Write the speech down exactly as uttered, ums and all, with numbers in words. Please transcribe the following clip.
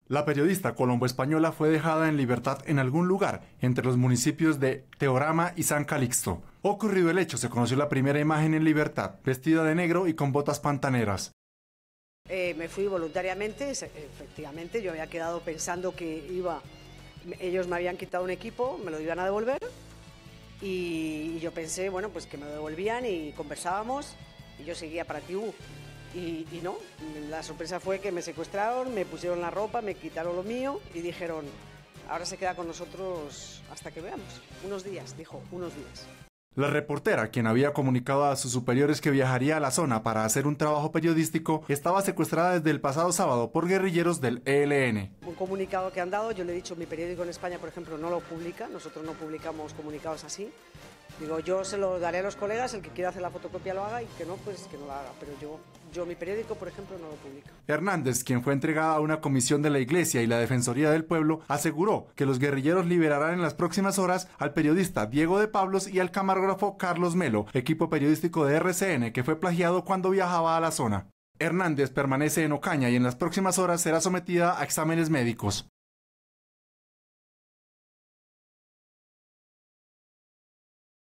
La periodista colombo-española fue dejada en libertad en algún lugar entre los municipios de Teorama y San Calixto. Ocurrido el hecho, se conoció la primera imagen en libertad, vestida de negro y con botas pantaneras. Eh, me fui voluntariamente, efectivamente, yo había quedado pensando que iba, ellos me habían quitado un equipo, me lo iban a devolver y yo pensé, bueno, pues que me lo devolvían y conversábamos y yo seguía para T U. Y, y no, la sorpresa fue que me secuestraron, me pusieron la ropa, me quitaron lo mío y dijeron, ahora se queda con nosotros hasta que veamos. Unos días, dijo, unos días. La reportera, quien había comunicado a sus superiores que viajaría a la zona para hacer un trabajo periodístico, estaba secuestrada desde el pasado sábado por guerrilleros del E L N. Un comunicado que han dado, yo le he dicho, mi periódico en España, por ejemplo, no lo publica, nosotros no publicamos comunicados así. Digo, yo se lo daré a los colegas, el que quiera hacer la fotocopia lo haga y que no, pues que no lo haga. Pero yo, yo mi periódico, por ejemplo, no lo publica. Hernández, quien fue entregada a una comisión de la Iglesia y la Defensoría del Pueblo, aseguró que los guerrilleros liberarán en las próximas horas al periodista Diego de Pablos y al camarógrafo Carlos Melo, equipo periodístico de R C N que fue plagiado cuando viajaba a la zona. Hernández permanece en Ocaña y en las próximas horas será sometida a exámenes médicos.